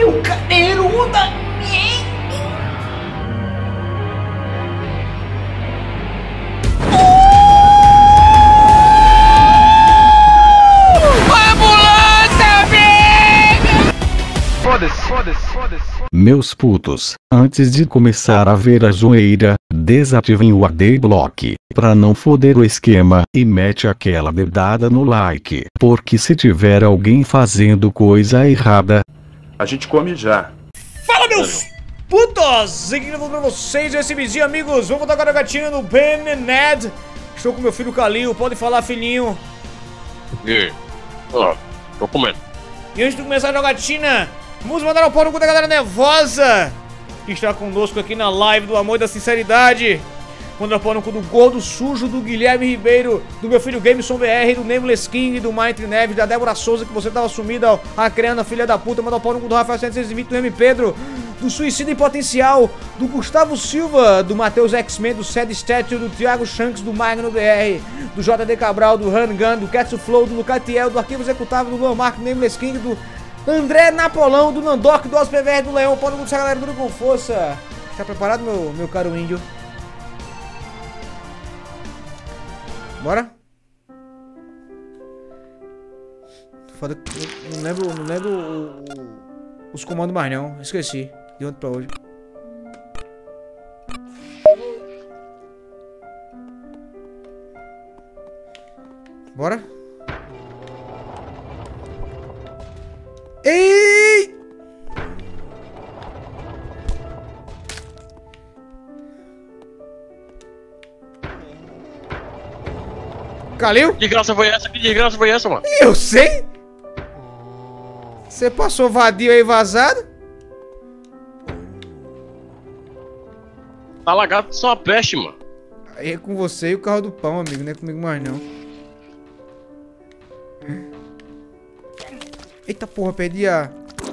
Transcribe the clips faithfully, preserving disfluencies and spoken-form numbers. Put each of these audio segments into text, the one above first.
meu cadeiruda! Foda-se, foda-se, foda-se. Meus putos, antes de começar a ver a zoeira, desativem o adblock, pra não foder o esquema, e mete aquela dedada no like, porque se tiver alguém fazendo coisa errada, A gente come já. Fala, meus putos! Aqui pra vocês, esse vizinho, amigos. Vamos dar agora a gatinha no Ben e Ned. Estou com meu filho Kalil, pode falar, filhinho. E aí? Ó, tô comendo. E antes de começar a jogatina, vamos mandar um pau no cu da galera nervosa que está conosco aqui na live do amor e da sinceridade. Mandar um pau no cu do gordo sujo, do Guilherme Ribeiro, do meu filho Gameson B R, do Nameless King, do Maitre Neves, da Débora Souza, que você tava sumida, a Creana, filha da puta. Mandar um pau no cu do Rafael setecentos e vinte, do M. Pedro, do Suicida em Potencial, do Gustavo Silva, do Matheus X-Men, do Sad Statue, do Thiago Shanks, do Magno B R, do J D Cabral, do Hangun, do Ketsu Flow, do Lucatiel, do Arquivo Executável, do Luan Marco, do Nameless King, do André Napolão, do Nandoc, do Osp P V R, do Leão. Pode mudar essa galera tudo com força. Tá preparado, meu, meu caro índio? Bora? Foda que eu não lembro, não lembro o, o, os comandos mais não. Esqueci. De ontem pra hoje. Bora? Ei! Kalil? Que desgraça foi essa? Que desgraça foi essa, mano? Eu sei! Você passou vadio aí vazado? Tá lagado só a peste, mano. Aí é com você e o carro do pão, amigo. Não é comigo mais não. Eita porra, perdi a...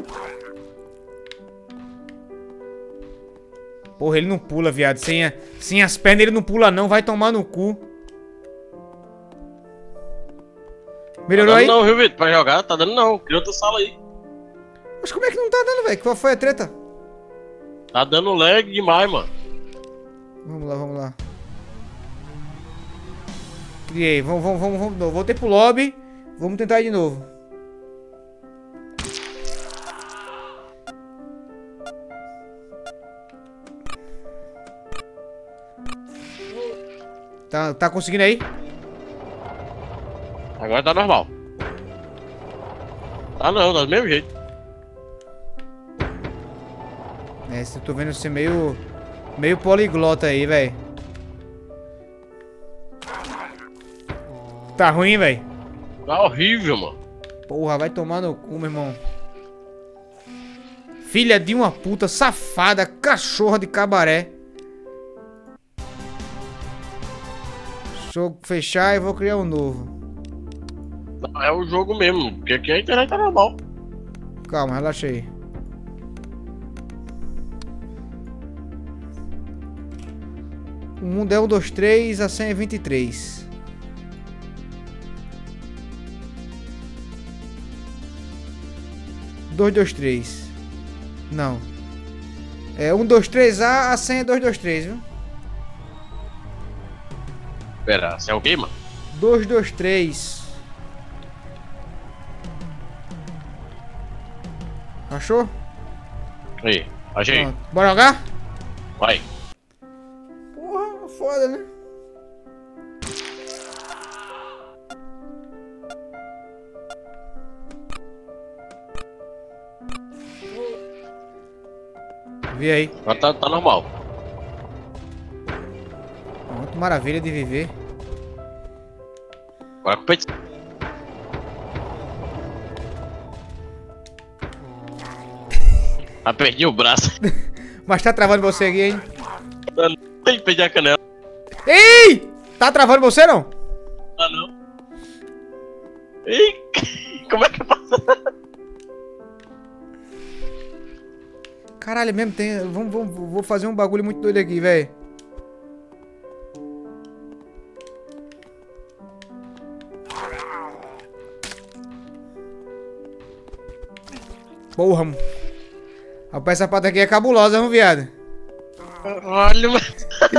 Porra, ele não pula, viado. Sem, a... Sem as pernas ele não pula não. Vai tomar no cu. Melhorou tá dando aí? não, viu, Vitor? Pra jogar, tá dando não. Cria outra sala aí. Mas como é que não tá dando, velho? Qual foi a treta? Tá dando lag demais, mano. Vamos lá, vamos lá. Criei. Vamos, vamos, vamos, vamos de novo. Voltei pro lobby. Vamos tentar ir de novo. Tá, tá conseguindo aí? Agora tá normal. Tá não, tá do mesmo jeito. É, eu tô vendo você meio... Meio poliglota aí, velho. Tá ruim, velho? Tá horrível, mano. Porra, vai tomar no cu, meu irmão. Filha de uma puta, safada, cachorra de cabaré. Deixa eu fechar e vou criar um novo. Não, é o jogo mesmo, porque aqui a internet tá normal. Calma, relaxa aí. O mundo é um, dois, três, a senha é vinte e três. dois, dois, três. Não. É um, dois, três A, a senha é dois, dois, três, viu? Pera, você é o quê, mano? dois, dois, três. Achou? Aí, achei. Pronto. Bora jogar? Vai. Porra, foda, né? Vê aí. Agora tá, tá normal. Pronto, maravilha de viver. Agora com o peito. Ah, perdi o braço. Mas tá travando você aqui, hein? Tem que perder a canela. Ei! Tá travando você, não? Ah, não. Ih, como é que passa? Caralho, mesmo tem... Vamos, vamos, vou fazer um bagulho muito doido aqui, velho. Porra. Rapaz, essa pata aqui é cabulosa, vamos, viado. Olha, mano.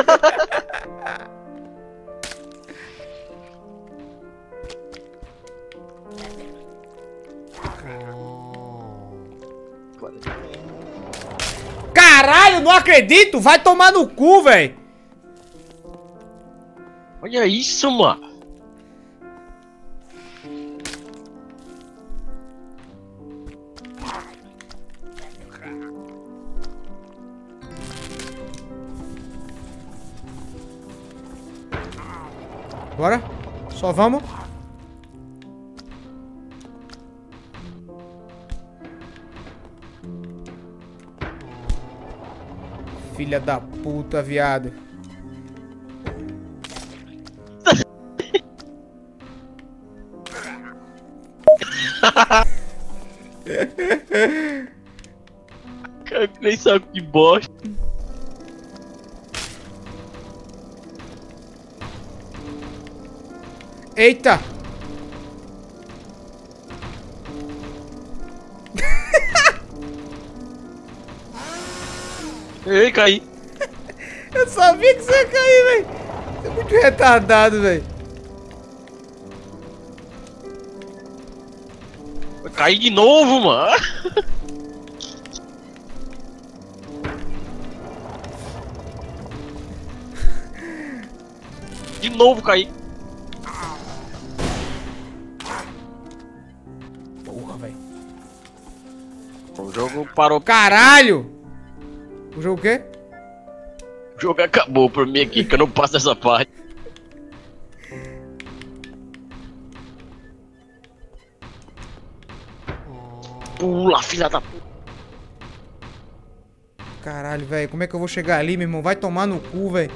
Caralho, não acredito! Vai tomar no cu, velho! Olha isso, mano. Bora. Só vamos. Filha da puta, viado. Cara, nem sabe que bosta. Eita! Ei, caí. Eu sabia que você ia cair, velho. Você é muito retardado, velho. Vai cair de novo, mano. De novo caí. Porra, velho. O jogo parou. Caralho! O jogo o quê? O jogo acabou pra mim aqui, que eu não passo dessa parte. Pula, filha da puta. Caralho, velho. Como é que eu vou chegar ali, meu irmão? Vai tomar no cu, velho.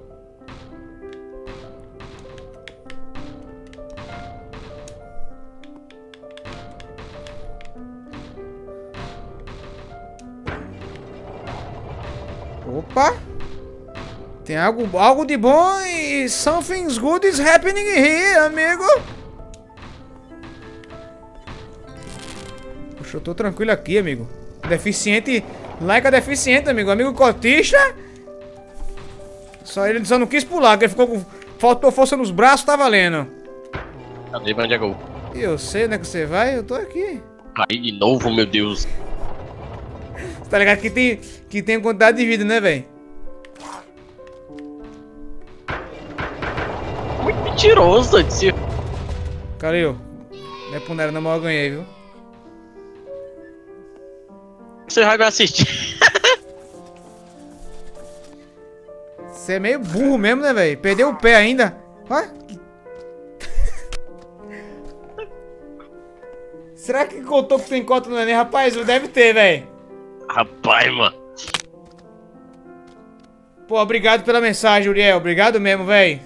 Opa! Tem algo, algo de bom e something's good is happening here, amigo. Puxa, eu tô tranquilo aqui, amigo. Deficiente, like a deficiente, amigo. Amigo cotista. Só ele só não quis pular, porque ele ficou com... Faltou força nos braços, tá valendo. Cadê? Pra onde é que eu... Eu sei onde é que você vai, eu tô aqui. Caí de novo, meu Deus. Você tá ligado que tem, que tem quantidade de vida, né, velho? Muito mentiroso, tio. Cadê eu? Não é por nada, não, mas eu ganhei, viu? Você vai me assistir. Você é meio burro mesmo, né, velho? Perdeu o pé ainda. Ó. Será que contou que tem cota no Enem? Rapaz, deve ter, velho. Rapaz, mano. Pô, obrigado pela mensagem, Uriel. Obrigado mesmo, velho.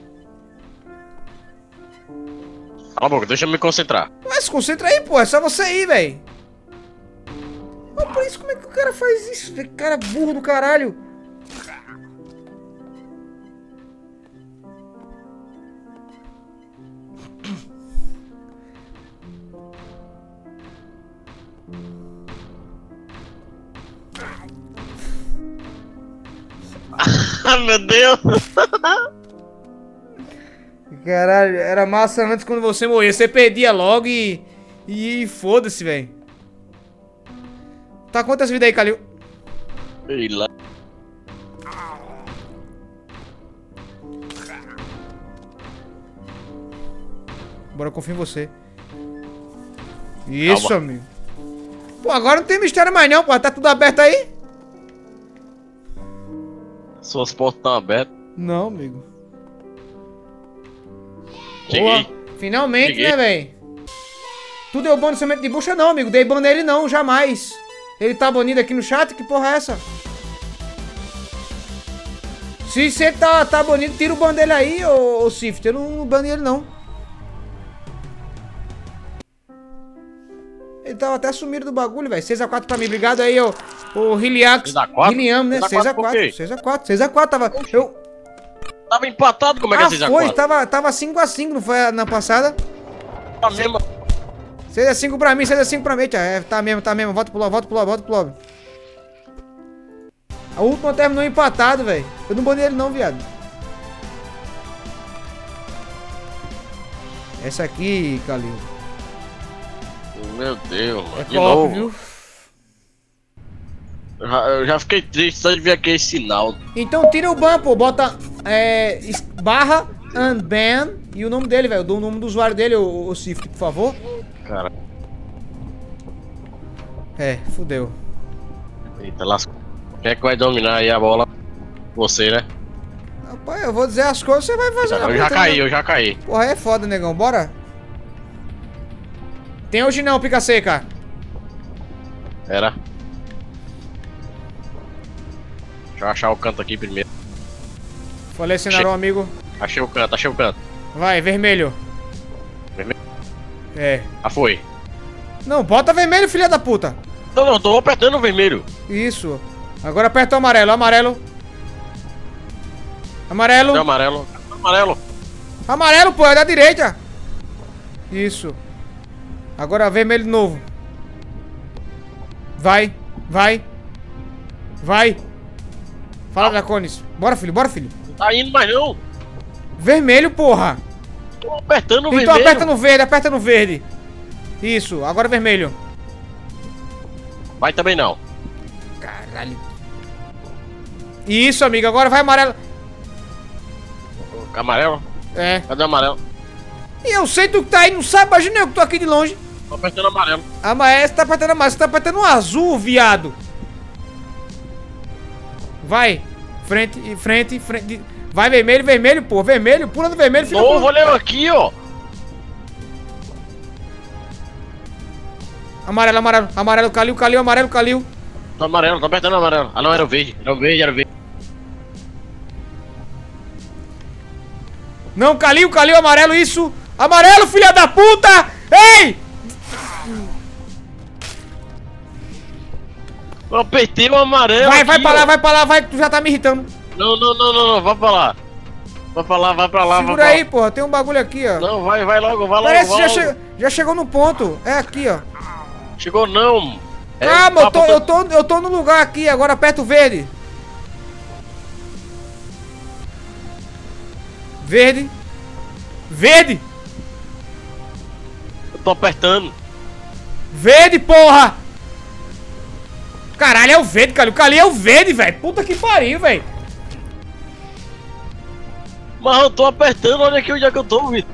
Cala a boca, deixa eu me concentrar. Mas se concentra aí, pô. É só você ir, velho. Mas por isso, como é que o cara faz isso? Que cara burro do caralho. Ah, meu Deus. Caralho, era massa antes quando você morria. Você perdia logo e... E foda-se, velho. Tá quantas vidas aí, Calil? Sei lá. Bora, eu confio em você. Isso, Calma. amigo. Pô, agora não tem mistério mais não, pô. Tá tudo aberto aí? Suas portas estão abertas. Não, amigo. Cheguei. Boa. Finalmente, Cheguei. né, velho? Tu deu ban no semente de bucha não, amigo. Dei ban nele não, jamais. Ele tá banido aqui no chat? Que porra é essa? Se você tá, tá banido, tira o ban dele aí, ô, ô Sif. Eu não banei ele não. Ele tava até sumido do bagulho, velho. seis a quatro pra mim. Obrigado aí, ô. O Hiliax. seis a quatro? Hiliam, né? seis a quatro. seis a quatro. seis a quatro. Tava... Eu... Tava empatado, como é que é Ah, seis a foi. quatro? Tava, tava cinco a cinco, não foi na passada? Tá mesmo. seis a cinco pra mim, seis a cinco pra mim, tia. É, tá mesmo, tá mesmo. Volta pro lobby, volta pro lobby, volta pro lobby. A última terminou empatado, velho. Eu não banei ele não, viado. Essa aqui, Calil. Meu Deus, mano. É De co-op, novo. viu? Eu já, eu já fiquei triste só de ver aquele sinal. Então tira o ban, pô. Bota é, es- barra unban e o nome dele, velho. O nome do usuário dele, o, o Swift, por favor. Cara, É, fudeu. eita, lascou. Quem é que vai dominar aí a bola? Você, né? Rapaz, eu vou dizer as coisas, você vai fazer. Eu já caí, eu já caí. Porra, é foda, negão. Bora. Tem hoje não, pica seca. Era. Deixa eu achar o canto aqui primeiro. Falei, Senarão, amigo. Achei o canto, achei o canto. Vai, vermelho. Vermelho? É. Ah, foi. Não, bota vermelho, filha da puta. Não, não, tô apertando o vermelho. Isso. Agora aperta o amarelo, amarelo. Amarelo. Tem amarelo. Amarelo. Amarelo, pô, é da direita. Isso. Agora vermelho de novo. Vai, vai. Vai. Fala, Draconis. Bora, filho, bora, filho. Não tá indo mais não. Vermelho, porra. Tô apertando o Então vermelho. aperta no verde, aperta no verde. Isso, agora vermelho. Vai também não. Caralho. Isso, amigo, agora vai amarelo. Amarelo? É. Cadê o amarelo? E eu sei tu que tá aí, não sabe, imagina eu que tô aqui de longe. Tô apertando amarelo. Ah, mas você tá apertando amarelo, você tá apertando um azul, viado. Vai. Frente, e frente, frente. Vai vermelho, vermelho, pô. Vermelho, pula no vermelho, fica Novo, com- olha eu aqui, ó. Amarelo, amarelo, amarelo, Calil, Calil, amarelo, Calil. Tô amarelo, tô apertando amarelo. Ah não, era o verde. Era o verde, era o verde. Não, Calil, Calil, amarelo, isso. Amarelo, filha da puta! Ei! Eu apertei o amarelo. Vai, vai aqui, pra lá, ó. vai pra lá, vai, que tu já tá me irritando. Não, não, não, não, não, vai pra lá. Vai pra lá, vai pra lá, Segura vai aí, pra porra, tem um bagulho aqui, ó. lá. Não, vai, vai logo, vai logo, Parece vai que já, logo. che- já chegou no ponto. É aqui, ó. Chegou não. É, Calma, eu tô, papo eu, tô, eu tô no lugar aqui, agora aperta o verde. Verde. Verde. Eu tô apertando. Verde, porra. Caralho, é o verde, cara. O Cali é o verde, velho. Puta que pariu, velho. Mas eu tô apertando, olha aqui onde é que eu tô, Vitor.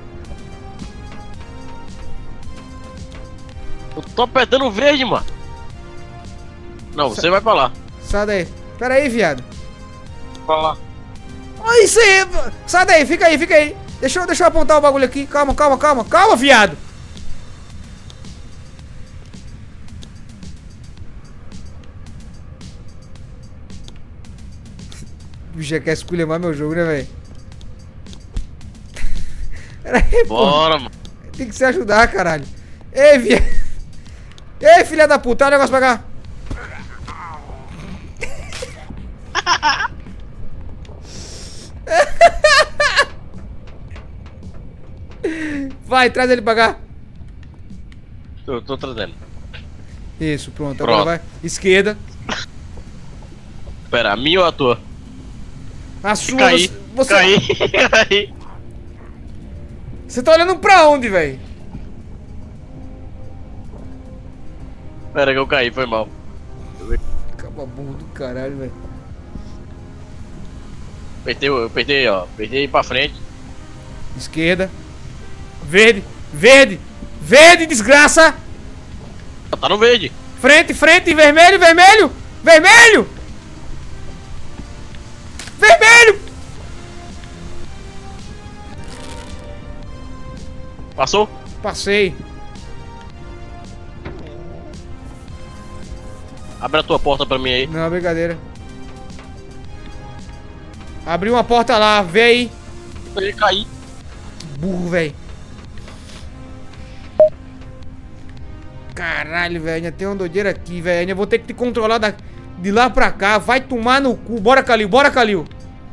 Eu tô apertando o verde, mano. Não, você vai pra lá. Sai daí. Pera aí, viado. Pra lá. Olha isso aí. Sai daí, fica aí, fica aí. Deixa eu, deixa eu apontar o bagulho aqui. Calma, calma, calma. Calma, viado. O bicho já quer escolher mais meu jogo, né, velho? Pera aí, pô. Bora, mano. Tem que se ajudar, caralho. Ei, viado. Ei, filha da puta. Olha o negócio pra cá. Vai, traz ele pra cá. Tô, tô trazendo. Isso, pronto. Pronto. Agora vai. Esquerda. Pera, a minha ou a tua? A sua. Caí, Você, caí, caí. você tá olhando pra onde, velho? Pera que eu caí, foi mal. Caba burro do caralho, velho. Apertei, eu apertei, ó. Apertei pra frente. Esquerda. Verde. Verde. Verde, desgraça. Tá no verde. Frente, frente, vermelho, vermelho. Vermelho. Vermelho. Passou? Passei. Abre a tua porta pra mim aí. Não, brincadeira. Abri uma porta lá, vê aí. Eu caí. Burro, velho. Caralho, velho. Ainda tem uma doideira aqui, velho. Ainda vou ter que te controlar da... de lá pra cá. Vai tomar no cu. Bora, Calil. Bora, Calil.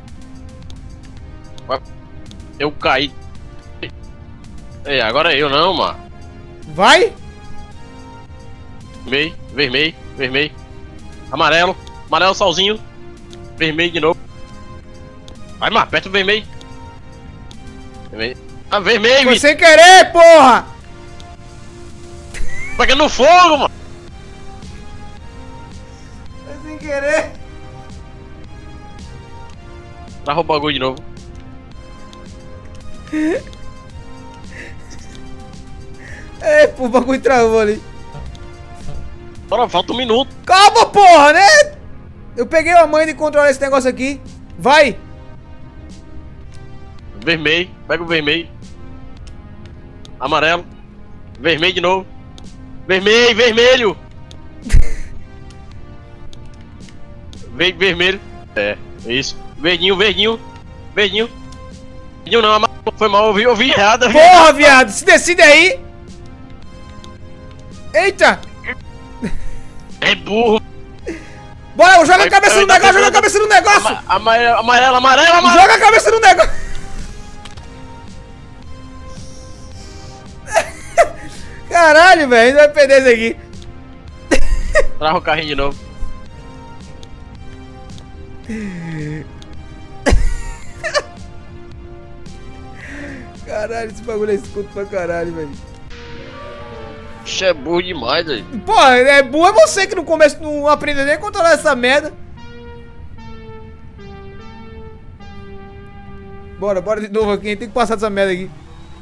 Eu caí. É, agora é eu não, mano. Vai. Vermelho, vermelho, vermelho. Amarelo, amarelo sozinho. Vermelho de novo. Vai, Mar, aperta o vermelho. Vermelho. Ah, vermelho, Foi Vitor. sem querer, porra! Pegando fogo, mano. Foi sem querer. Trava o bagulho de novo. É, pô, o bagulho travou ali. Bora, falta um minuto. Calma, porra, né? Eu peguei a mãe de controlar esse negócio aqui. Vai! Vermelho, pega o vermelho. Amarelo. Vermelho de novo. Vermelho, vermelho. Ver, vermelho. É, isso. Verdinho, verdinho. Verdinho. Verdinho não, amarelo. Foi mal, eu vi, eu vi errado. eu vi Porra, errado. viado! Se decide aí! Eita! É burro. Bora, joga Vai, a cabeça vai, no vai, negócio, vai, joga a vai. cabeça no negócio! Ama- Amarelo, amarelo, amarelo, amarelo. Joga a cabeça no negócio! Caralho, velho, ainda vai perder isso aqui. Trava o carrinho de novo. Caralho, esse bagulho é escuto pra caralho, velho. Ixi, é burro demais aí. Pô, é burro é você que no começo não aprendeu nem a controlar essa merda. Bora, bora de novo aqui, tem que passar dessa merda aqui.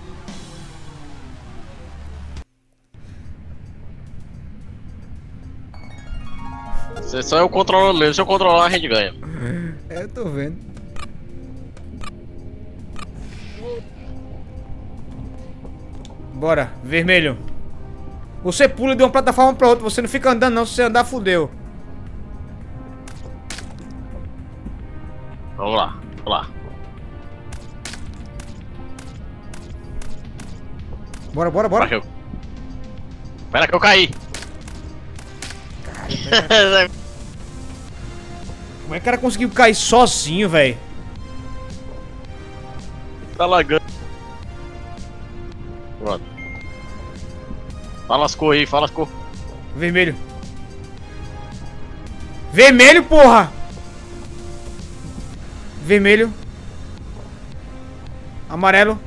Se só eu controlando mesmo, se eu controlar a gente ganha. É, eu tô vendo. Bora, vermelho. Você pula de uma plataforma pra outra, você não fica andando não, se você andar fudeu. Vamos lá, vamos lá. Bora, bora, bora. Bora que eu... Espera que eu caí. Como é que o cara conseguiu cair sozinho, velho? Tá lagando. Pronto. Fala as cores aí, fala as cores. Vermelho. Vermelho, porra! Vermelho. Amarelo.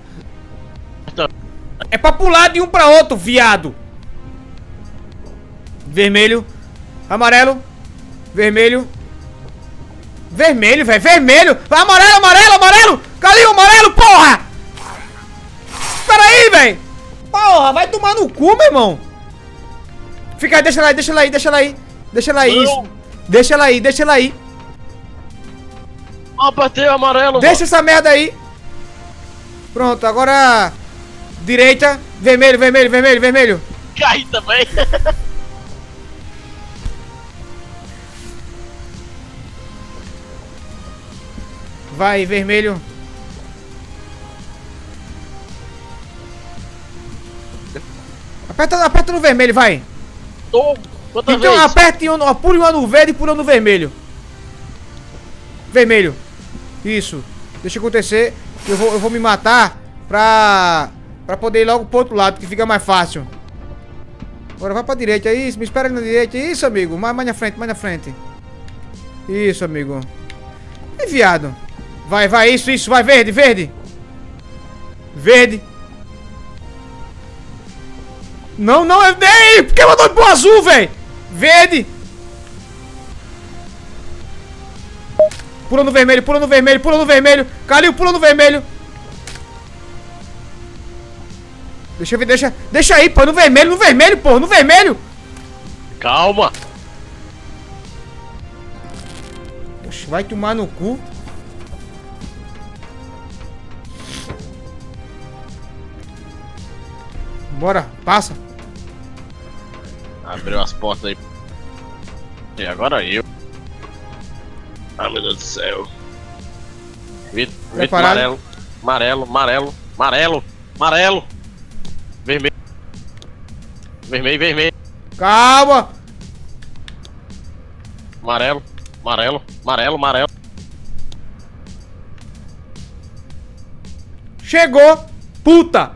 É pra pular de um pra outro, viado. Vermelho. Amarelo. Vermelho. Vermelho, velho. Vermelho. Amarelo, amarelo, amarelo. Cadê o amarelo, porra? Pera aí, velho. Porra, vai tomar no cu, meu irmão. Fica aí, deixa ela aí, deixa ela aí, deixa ela aí. Deixa ela aí, Não. isso. Deixa ela aí, deixa ela aí. Ah, apertei o amarelo, Deixa essa merda aí. Pronto, agora... Direita. Vermelho, vermelho, vermelho, vermelho. mano. Caí também. Vai, vermelho. Aperta, aperta no vermelho, vai. Tô. Quantas Então vezes? aperte um, ó, pule uma no verde e pula no vermelho. Vermelho. Isso. Deixa acontecer. Eu vou, eu vou me matar pra... Pra poder ir logo pro outro lado, que fica mais fácil. Agora vai pra direita, isso. Me espera ali na direita. Isso, amigo. Mais, mais na frente, mais na frente. Isso, amigo. E viado. Vai, vai, isso, isso. Vai, verde, verde. Verde. Não, não, é... Ei, por que mandou pro azul, velho? Verde. Pula no vermelho, pula no vermelho, pula no vermelho. Calil, pula no vermelho. Deixa eu ver, deixa... Deixa aí, pô, no vermelho, no vermelho, pô, no vermelho. Calma. Oxe, vai tomar no cu. Bora, passa. Abriu as portas aí. E agora eu. Ah, meu Deus do céu. Vitor, Vitor, Preparado? amarelo. Amarelo, amarelo, amarelo, amarelo. Vermelho. Vermelho, vermelho. Calma. Amarelo, amarelo, amarelo, amarelo. Chegou. Puta.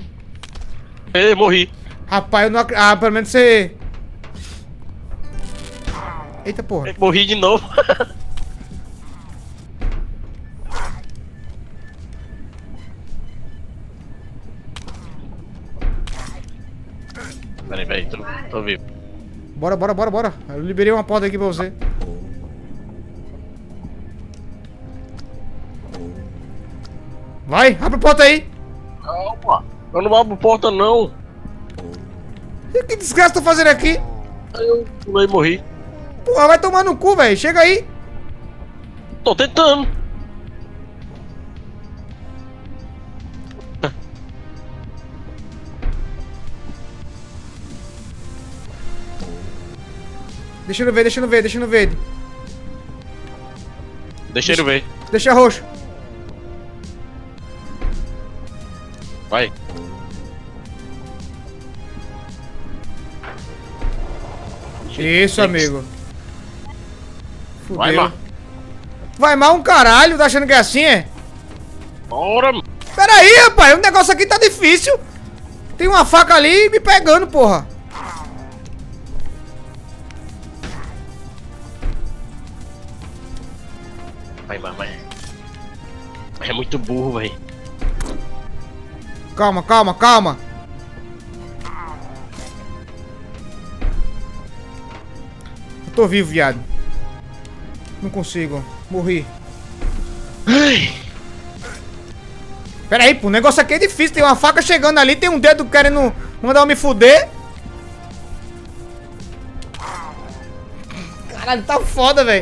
Ei, morri. Rapaz, eu não ac... Ah, pelo menos você... Eita porra. Morri de novo. Peraí, peraí, tô, tô vivo. Bora, bora, bora, bora. Eu liberei uma porta aqui pra você. Vai, abre a porta aí. Calma, eu não abro porta não. E que desgraça tá fazendo aqui? Eu pulei e morri. Porra, vai tomar no cu, velho. Chega aí. Tô tentando. Deixa eu ver, deixa eu ver, deixa eu ver. Deixa ele ver. Deixa roxo. Vai. Isso, amigo. Fudeu. Vai, Mar. Vai mal um caralho, tá achando que é assim, é? Bora, mano. Pera aí, rapaz, o negócio aqui tá difícil. Tem uma faca ali me pegando, porra. Vai, vai, vai. É muito burro, velho. Calma, calma, calma. Eu tô vivo, viado. Não consigo. Morri. Ai. Pera aí, pô, o negócio aqui é difícil. Tem uma faca chegando ali, tem um dedo querendo mandar eu me fuder. Caralho, tá foda, velho.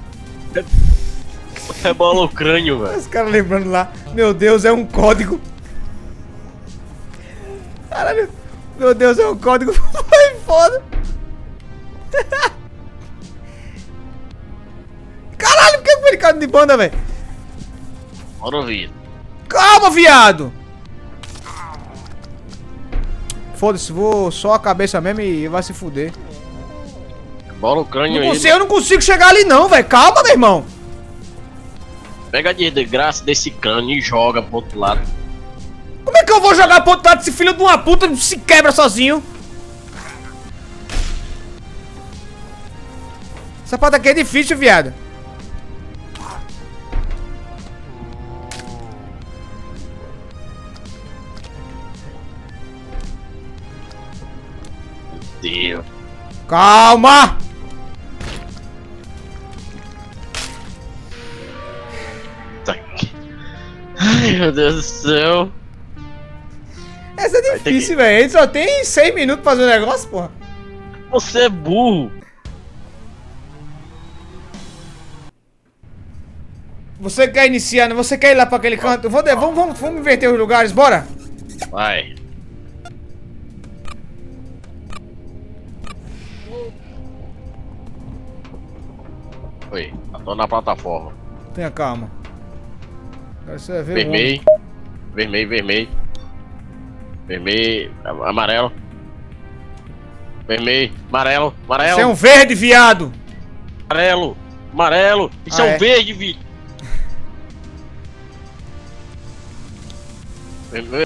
Rebola o crânio, velho. Os caras lembrando lá. Meu Deus, é um código. Caralho. Meu Deus, é um código. Foi foda. Caralho, por que foi ele de banda, velho? Bora ouvir. Calma, viado. Foda-se, vou só a cabeça mesmo e vai se fuder. Bola o crânio Não aí. consigo, eu não consigo chegar ali não, velho. Calma, meu irmão. Pega de desgraça desse crânio e joga pro outro lado. Como é que eu vou jogar pro outro lado desse filho de uma puta se quebra sozinho? Essa parte aqui é difícil, viado. Deus. Calma! Tá aqui. Ai, meu Deus do céu. Essa é difícil, velho. Ele só tem seis minutos pra fazer o negócio, porra. Você é burro. Você quer iniciar, né? Você quer ir lá pra aquele canto? Vou de... vamos, vamos, vamos inverter os lugares, bora? Vai. Oi, eu tô na plataforma. Tenha calma. Agora você vai ver o Vermelho. Vermelho, vermelho. Vermelho, amarelo. Vermelho, amarelo, amarelo. Você é um verde, viado. Amarelo, amarelo. Isso Ah, é um é? verde, vi. Vermelho.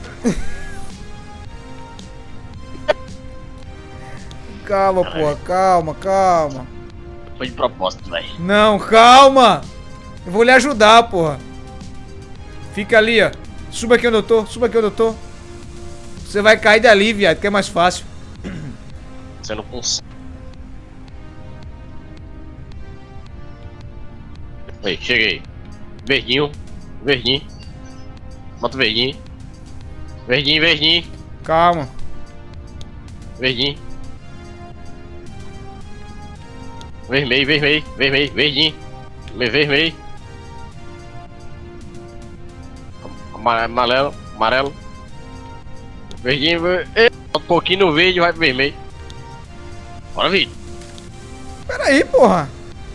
Calma, porra, calma, calma. Foi de propósito, velho. Não, calma. Eu vou lhe ajudar, porra. Fica ali, ó. Suba aqui onde eu tô, suba aqui onde eu tô. Você vai cair dali, viado, que é mais fácil. Você não consegue. Aí, cheguei. Verdinho, verdinho. Bota o verdinho. Verdinho, verdinho. Calma. Verdinho. Vermelho, vermelho, vermelho, verdinho. Vermelho. Amarelo, amarelo. Verdinho, ver... um pouquinho no verde, vai pro vermelho. Bora, vídeo. Pera aí, porra.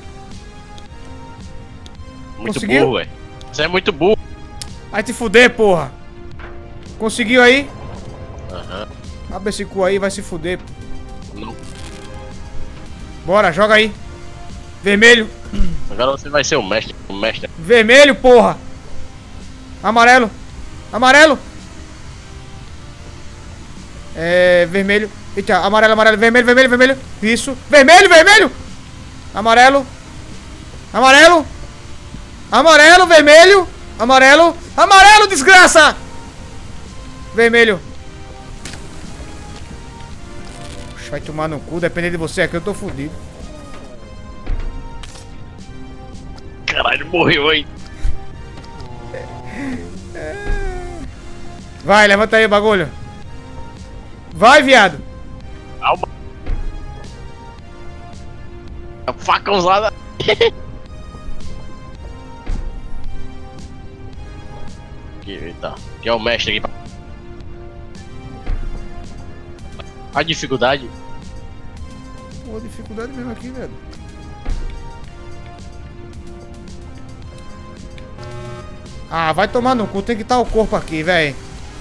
Muito Conseguiu? burro, velho. Você é muito burro. Vai te fuder, porra. Conseguiu aí? Aham. Abre esse cu aí, vai se fuder. Não. Bora, joga aí. Vermelho. Agora você vai ser o mestre. O mestre. Vermelho, porra. Amarelo. Amarelo. É... vermelho. Eita, amarelo, amarelo. Vermelho, vermelho, vermelho. Isso. Vermelho, vermelho. Amarelo. Amarelo. Amarelo, vermelho. Amarelo. Amarelo, desgraça. Vermelho. Puxa, vai tomar no cu. Dependendo de você aqui, eu tô fudido. Caralho, morreu aí. Vai, levanta aí o bagulho. Vai, viado. Calma. A faca usada. Aqui, eita. Aqui é o mestre aqui. A dificuldade. Pô, dificuldade mesmo aqui, velho. Ah, vai tomar no cu. Tem que estar o corpo aqui, velho.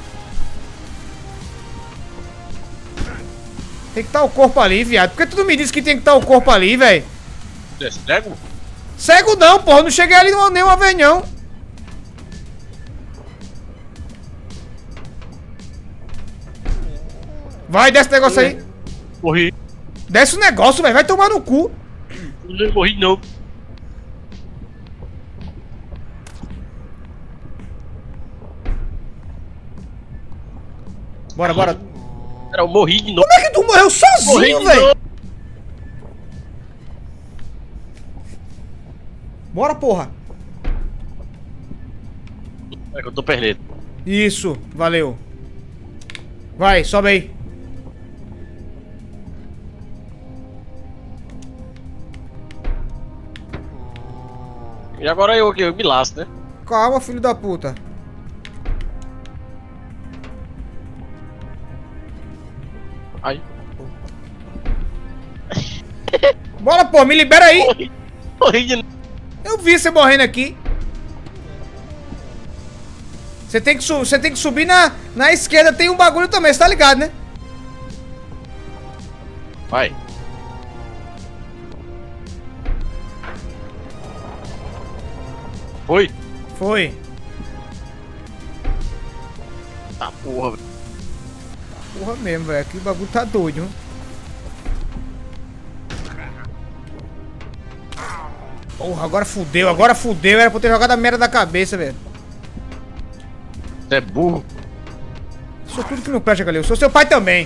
Tem que estar o corpo ali, viado. Por que tu não me disse que tem que estar o corpo ali, velho? Você é cego? Cego não, porra. Não cheguei ali nenhuma vez, não. Vai, desce o negócio aí. Morri. Desce o negócio, velho. Vai tomar no cu. Não morri, não. Bora, bora. Cara, eu morri de novo. Como é que tu morreu sozinho, velho? Bora, porra. É que eu tô perdendo. Isso, valeu. Vai, sobe aí. E agora eu que eu me lasco, né? Calma, filho da puta. Ai. Bora, pô, me libera aí. Morri. Morri de novo. Eu vi você morrendo aqui. Você tem que, su você tem que subir na, na esquerda. Tem um bagulho também, você tá ligado, né? Vai. Foi? Foi. Tá porra, velho. Porra mesmo, velho. Aqui o bagulho tá doido, hein? Porra, agora fudeu, agora fudeu. Era pra eu ter jogado a merda da cabeça, velho. Você é burro. Sou tudo que não presta, galera. Eu sou seu pai também.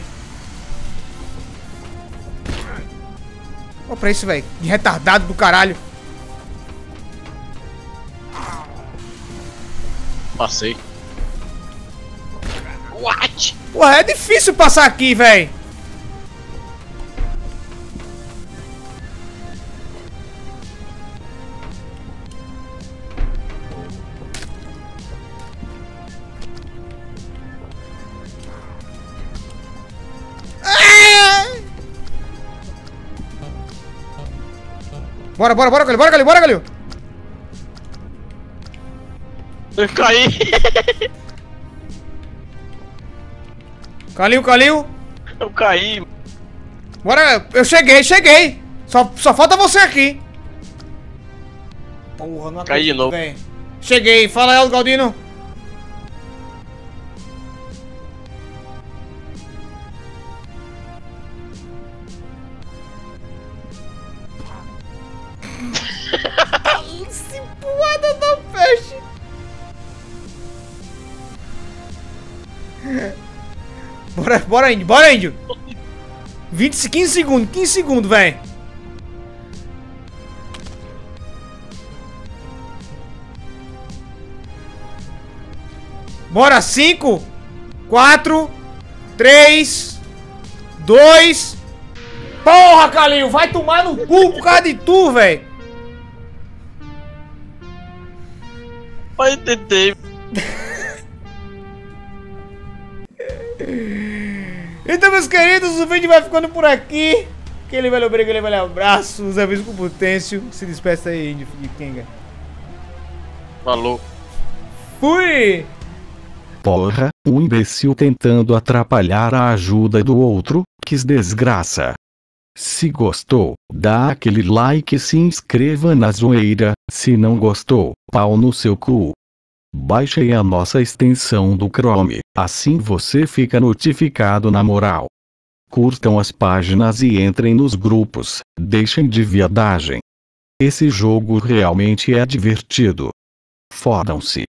Olha pra isso, velho. De retardado do caralho. Passei. What? Porra, é difícil passar aqui, velho. Bora, bora, bora, Galil, bora, Galil, bora, Galil. Eu caí. Calil, Calil. Eu caí. Bora, eu cheguei, cheguei. Só, só falta você aqui. Porra, não acredito, Caí de novo. véio. Cheguei, fala aí, Galdino. Se poada da peste. Bora, bora, índio, bora, índio. vinte, quinze segundos, quinze segundos, velho. Bora, cinco, quatro, três, dois. Porra, Calil, vai tomar no cu por causa de tu, velho. Mas tentei. Então, meus queridos, o vídeo vai ficando por aqui. Aquele velho obrigado, aquele velho abraço. Os avisos com potência. Se despeça aí, índio de Kenga. Falou. Fui! Porra, um imbecil tentando atrapalhar a ajuda do outro, que desgraça. Se gostou, dá aquele like e se inscreva na zoeira. Se não gostou, pau no seu cu. Baixe a nossa extensão do Chrome, assim você fica notificado na moral. curtam as páginas e entrem nos grupos, deixem de viadagem. Esse jogo realmente é divertido. Fodam-se.